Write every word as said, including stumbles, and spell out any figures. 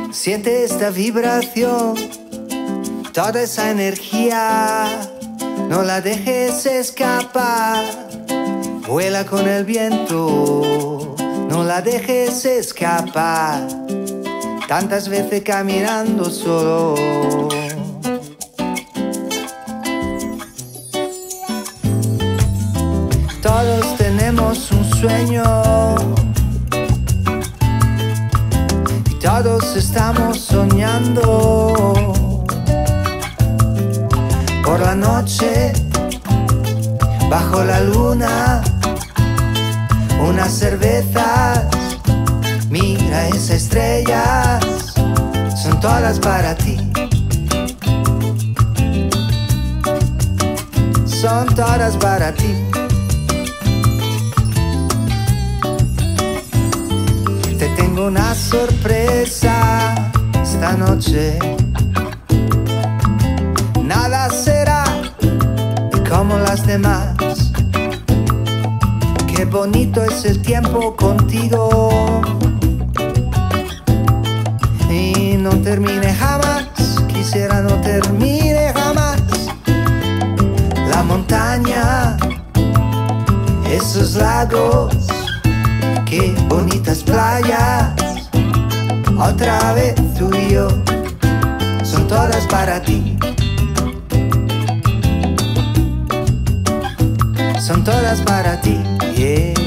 Siente esta vibración, toda esa energía, no la dejes escapar. Vuela con el viento, no la dejes escapar. Tantas veces caminando solo. Todos tenemos un sueño y todos estamos soñando. Por la noche, bajo la luna, unas cervezas, mira esas estrellas, son todas para ti. Son todas para ti. Te tengo una sorpresa esta noche. Nada será como las demás. Qué bonito es el tiempo contigo. Y no termine jamás, quisiera no termine jamás. La montaña, esos lagos, qué bonitas playas. Otra vez tú y yo, son todas para ti. Son todas para ti, yeah.